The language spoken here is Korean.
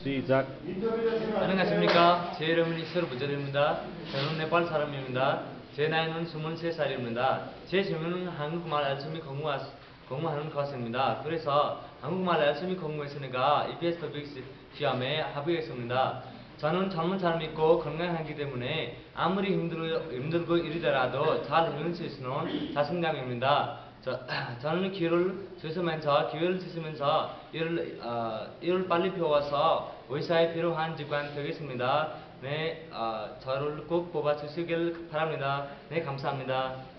시작. 안녕하십니까. 제 이름은 이슬 부절입니다. 저는 네팔 사람입니다. 제 나이는 23살입니다. 제 질문은 한국말 열심히 공부하는 것입니다. 그래서 한국말 열심히 공부했으니까 EBS 토픽 시험에 합격했습니다. 저는 젊은 사람이고 건강하기 때문에 아무리 힘들고 이러더라도 잘 해낼 수 있는 자신감입니다. 저는 기회를 주시면서 일을 빨리 배워서 의사에 필요한 직관 되겠습니다. 네, 저를 꼭 뽑아주시길 바랍니다. 네, 감사합니다.